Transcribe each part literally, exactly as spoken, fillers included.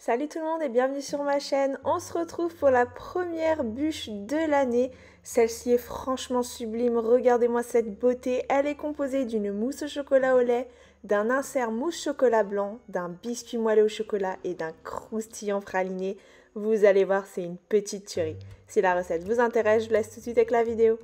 Salut tout le monde et bienvenue sur ma chaîne. On se retrouve pour la première bûche de l'année. Celle-ci est franchement sublime. Regardez-moi cette beauté. Elle est composée d'une mousse au chocolat au lait, d'un insert mousse chocolat blanc, d'un biscuit moelleux au chocolat et d'un croustillant praliné. Vous allez voir, c'est une petite tuerie. Si la recette vous intéresse, je vous laisse tout de suite avec la vidéo.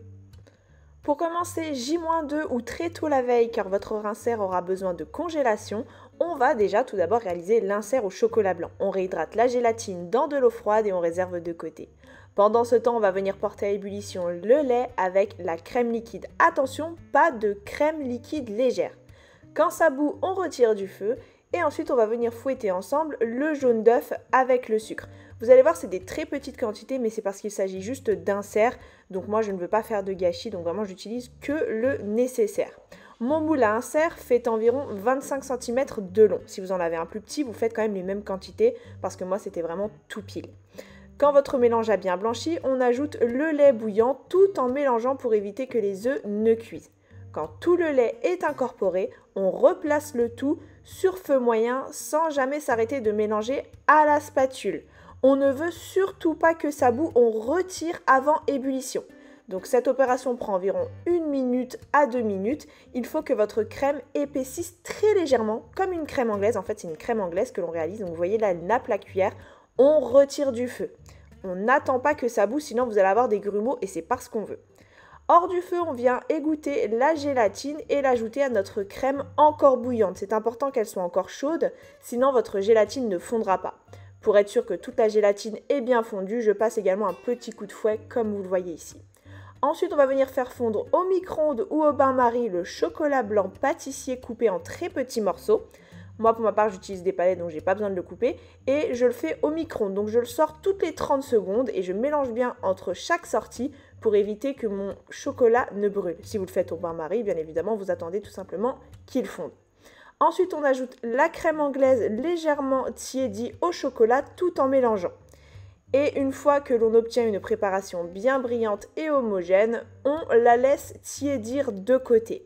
Pour commencer J deux ou très tôt la veille car votre insert aura besoin de congélation, on va déjà tout d'abord réaliser l'insert au chocolat blanc. On réhydrate la gélatine dans de l'eau froide et on réserve de côté. Pendant ce temps, on va venir porter à ébullition le lait avec la crème liquide. Attention, pas de crème liquide légère. Quand ça bout, on retire du feu et ensuite on va venir fouetter ensemble le jaune d'œuf avec le sucre. Vous allez voir, c'est des très petites quantités, mais c'est parce qu'il s'agit juste d'insert. Donc moi, je ne veux pas faire de gâchis, donc vraiment, j'utilise que le nécessaire. Mon moule à insert fait environ vingt-cinq centimètres de long. Si vous en avez un plus petit, vous faites quand même les mêmes quantités, parce que moi, c'était vraiment tout pile. Quand votre mélange a bien blanchi, on ajoute le lait bouillant tout en mélangeant pour éviter que les œufs ne cuisent. Quand tout le lait est incorporé, on replace le tout sur feu moyen sans jamais s'arrêter de mélanger à la spatule. On ne veut surtout pas que ça bout, on retire avant ébullition. Donc cette opération prend environ une minute à deux minutes. Il faut que votre crème épaississe très légèrement, comme une crème anglaise. En fait, c'est une crème anglaise que l'on réalise. Donc vous voyez la nappe, la cuillère, on retire du feu. On n'attend pas que ça bout, sinon vous allez avoir des grumeaux et c'est pas ce qu'on veut. Hors du feu, on vient égoutter la gélatine et l'ajouter à notre crème encore bouillante. C'est important qu'elle soit encore chaude, sinon votre gélatine ne fondra pas. Pour être sûr que toute la gélatine est bien fondue, je passe également un petit coup de fouet comme vous le voyez ici. Ensuite, on va venir faire fondre au micro-ondes ou au bain-marie le chocolat blanc pâtissier coupé en très petits morceaux. Moi, pour ma part, j'utilise des palettes, donc je n'ai pas besoin de le couper. Et je le fais au micro-ondes, donc je le sors toutes les trente secondes et je mélange bien entre chaque sortie pour éviter que mon chocolat ne brûle. Si vous le faites au bain-marie, bien évidemment, vous attendez tout simplement qu'il fonde. Ensuite, on ajoute la crème anglaise légèrement tiédie au chocolat tout en mélangeant. Et une fois que l'on obtient une préparation bien brillante et homogène, on la laisse tiédir de côté.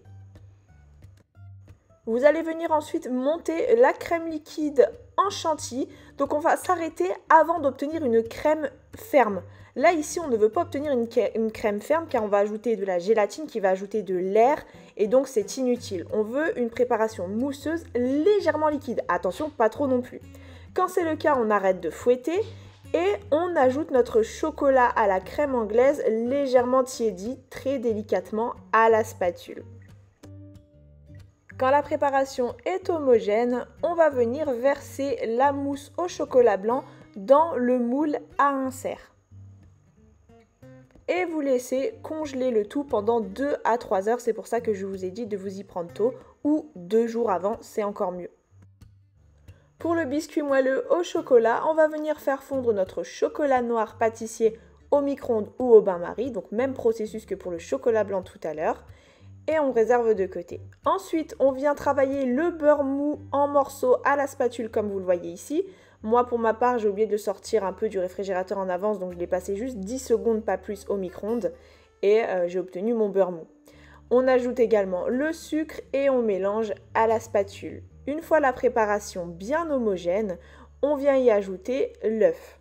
Vous allez venir ensuite monter la crème liquide en chantilly. Donc on va s'arrêter avant d'obtenir une crème ferme. Là ici on ne veut pas obtenir une, une crème ferme car on va ajouter de la gélatine qui va ajouter de l'air et donc c'est inutile. On veut une préparation mousseuse légèrement liquide. Attention, pas trop non plus. Quand c'est le cas, on arrête de fouetter et on ajoute notre chocolat à la crème anglaise légèrement tiédi très délicatement à la spatule. Quand la préparation est homogène, on va venir verser la mousse au chocolat blanc dans le moule à insert. Et vous laissez congeler le tout pendant deux à trois heures. C'est pour ça que je vous ai dit de vous y prendre tôt ou deux jours avant, c'est encore mieux. Pour le biscuit moelleux au chocolat, on va venir faire fondre notre chocolat noir pâtissier au micro-ondes ou au bain-marie. Donc même processus que pour le chocolat blanc tout à l'heure. Et on réserve de côté. Ensuite, on vient travailler le beurre mou en morceaux à la spatule comme vous le voyez ici. Moi, pour ma part, j'ai oublié de sortir un peu du réfrigérateur en avance, donc je l'ai passé juste dix secondes, pas plus, au micro-ondes. Et euh, j'ai obtenu mon beurre mou. On ajoute également le sucre et on mélange à la spatule. Une fois la préparation bien homogène, on vient y ajouter l'œuf.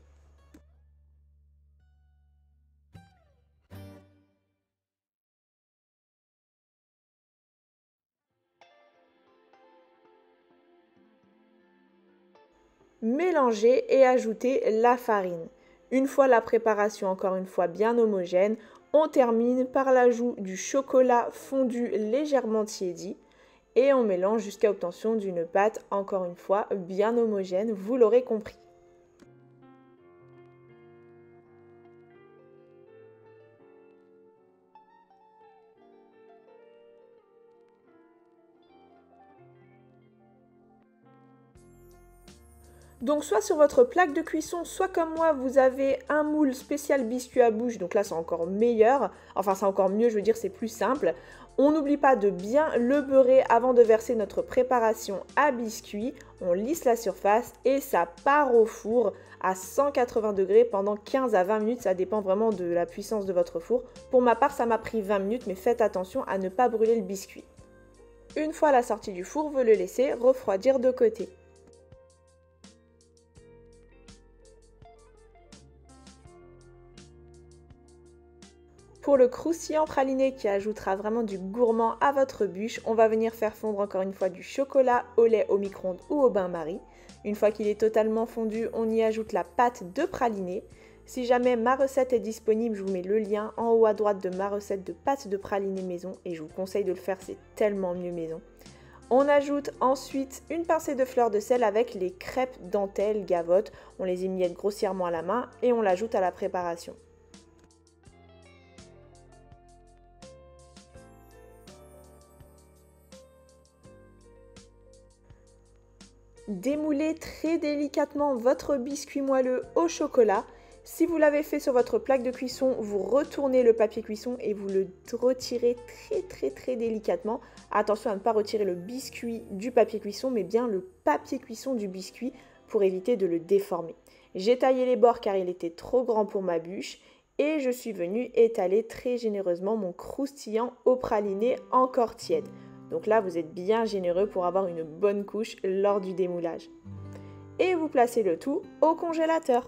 Mélanger et ajouter la farine. Une fois la préparation encore une fois bien homogène, on termine par l'ajout du chocolat fondu légèrement tiédi et on mélange jusqu'à obtention d'une pâte encore une fois bien homogène, vous l'aurez compris. Donc soit sur votre plaque de cuisson, soit comme moi, vous avez un moule spécial biscuit à bouche, donc là c'est encore meilleur, enfin c'est encore mieux, je veux dire c'est plus simple. On n'oublie pas de bien le beurrer avant de verser notre préparation à biscuit, on lisse la surface et ça part au four à cent quatre-vingts degrés pendant quinze à vingt minutes, ça dépend vraiment de la puissance de votre four. Pour ma part ça m'a pris vingt minutes, mais faites attention à ne pas brûler le biscuit. Une fois la sortie du four, vous le laissez refroidir de côté. Pour le croustillant praliné qui ajoutera vraiment du gourmand à votre bûche, on va venir faire fondre encore une fois du chocolat au lait au micro-ondes ou au bain-marie. Une fois qu'il est totalement fondu, on y ajoute la pâte de praliné. Si jamais ma recette est disponible, je vous mets le lien en haut à droite de ma recette de pâte de praliné maison et je vous conseille de le faire, c'est tellement mieux maison. On ajoute ensuite une pincée de fleur de sel avec les crêpes dentelle Gavotte. On les émiette grossièrement à la main et on l'ajoute à la préparation. Démoulez très délicatement votre biscuit moelleux au chocolat. Si vous l'avez fait sur votre plaque de cuisson, vous retournez le papier cuisson et vous le retirez très très très délicatement. Attention à ne pas retirer le biscuit du papier cuisson, mais bien le papier cuisson du biscuit pour éviter de le déformer. J'ai taillé les bords car il était trop grand pour ma bûche et je suis venue étaler très généreusement mon croustillant au praliné encore tiède. Donc là, vous êtes bien généreux pour avoir une bonne couche lors du démoulage. Et vous placez le tout au congélateur.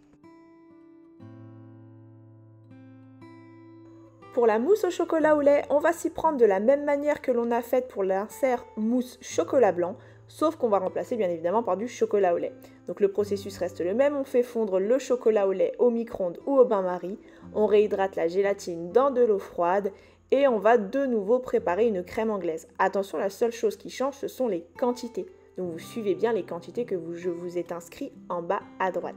Pour la mousse au chocolat au lait, on va s'y prendre de la même manière que l'on a fait pour l'insert mousse chocolat blanc, sauf qu'on va remplacer bien évidemment par du chocolat au lait. Donc le processus reste le même, on fait fondre le chocolat au lait au micro-ondes ou au bain-marie, on réhydrate la gélatine dans de l'eau froide et on va de nouveau préparer une crème anglaise. Attention, la seule chose qui change, ce sont les quantités. Donc vous suivez bien les quantités que vous, je vous ai inscrites en bas à droite.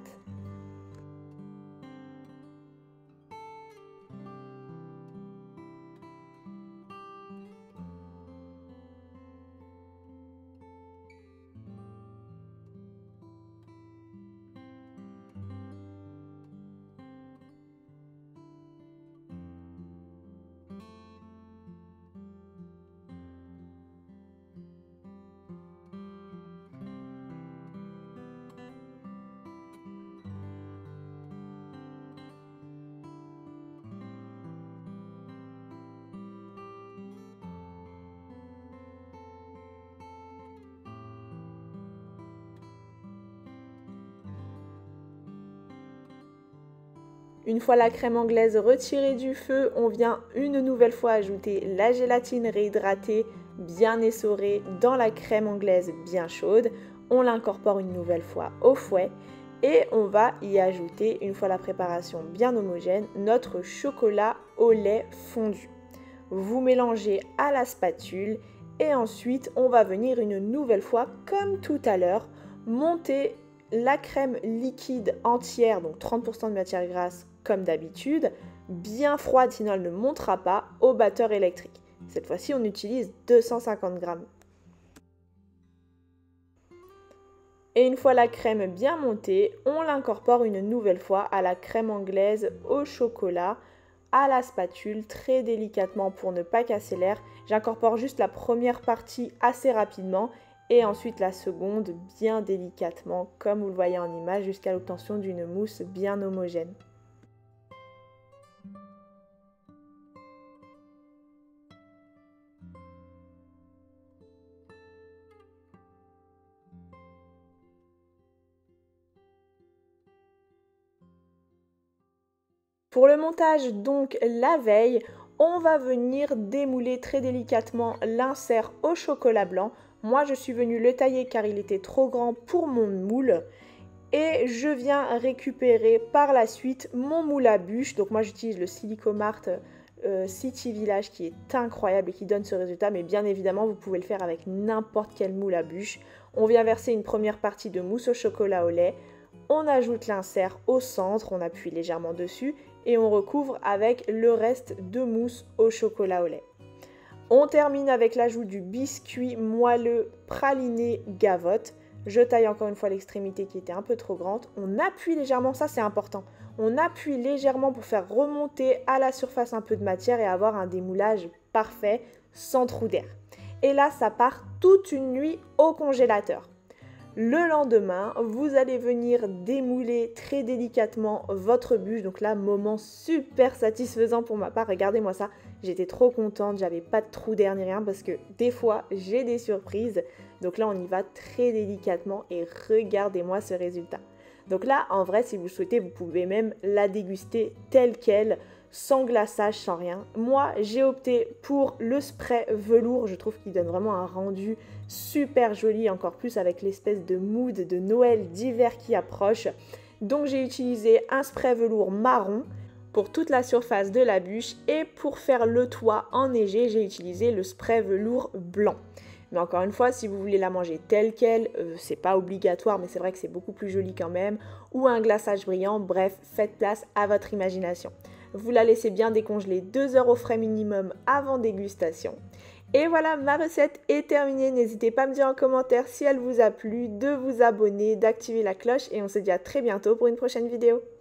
Une fois la crème anglaise retirée du feu, on vient une nouvelle fois ajouter la gélatine réhydratée, bien essorée dans la crème anglaise bien chaude. On l'incorpore une nouvelle fois au fouet et on va y ajouter, une fois la préparation bien homogène, notre chocolat au lait fondu. Vous mélangez à la spatule et ensuite on va venir une nouvelle fois, comme tout à l'heure, monter la crème liquide entière, donc trente pour cent de matière grasse comme d'habitude, bien froide sinon elle ne montera pas, au batteur électrique. Cette fois-ci on utilise deux cent cinquante grammes. Et une fois la crème bien montée, on l'incorpore une nouvelle fois à la crème anglaise au chocolat, à la spatule très délicatement pour ne pas casser l'air. J'incorpore juste la première partie assez rapidement et ensuite la seconde bien délicatement comme vous le voyez en image jusqu'à l'obtention d'une mousse bien homogène. Pour le montage, donc la veille, on va venir démouler très délicatement l'insert au chocolat blanc. Moi, je suis venue le tailler car il était trop grand pour mon moule. Et je viens récupérer par la suite mon moule à bûche. Donc moi, j'utilise le Silicomart euh, City Village qui est incroyable et qui donne ce résultat. Mais bien évidemment, vous pouvez le faire avec n'importe quel moule à bûche. On vient verser une première partie de mousse au chocolat au lait. On ajoute l'insert au centre, on appuie légèrement dessus et on recouvre avec le reste de mousse au chocolat au lait. On termine avec l'ajout du biscuit moelleux praliné Gavotte. Je taille encore une fois l'extrémité qui était un peu trop grande. On appuie légèrement, ça c'est important. On appuie légèrement pour faire remonter à la surface un peu de matière et avoir un démoulage parfait sans trou d'air. Et là, ça part toute une nuit au congélateur. Le lendemain, vous allez venir démouler très délicatement votre bûche. Donc là, moment super satisfaisant pour ma part. Regardez-moi ça, j'étais trop contente, j'avais pas de trou d'air ni rien parce que des fois, j'ai des surprises. Donc là, on y va très délicatement et regardez-moi ce résultat. Donc là, en vrai, si vous souhaitez, vous pouvez même la déguster telle qu'elle, sans glaçage, sans rien. Moi, j'ai opté pour le spray velours. Je trouve qu'il donne vraiment un rendu super joli, encore plus avec l'espèce de mood de Noël d'hiver qui approche. Donc j'ai utilisé un spray velours marron pour toute la surface de la bûche et pour faire le toit enneigé, j'ai utilisé le spray velours blanc. Mais encore une fois, si vous voulez la manger telle qu'elle, euh, c'est pas obligatoire, mais c'est vrai que c'est beaucoup plus joli quand même. Ou un glaçage brillant, bref, faites place à votre imagination. Vous la laissez bien décongeler deux heures au frais minimum avant dégustation. Et voilà, ma recette est terminée. N'hésitez pas à me dire en commentaire si elle vous a plu, de vous abonner, d'activer la cloche et on se dit à très bientôt pour une prochaine vidéo.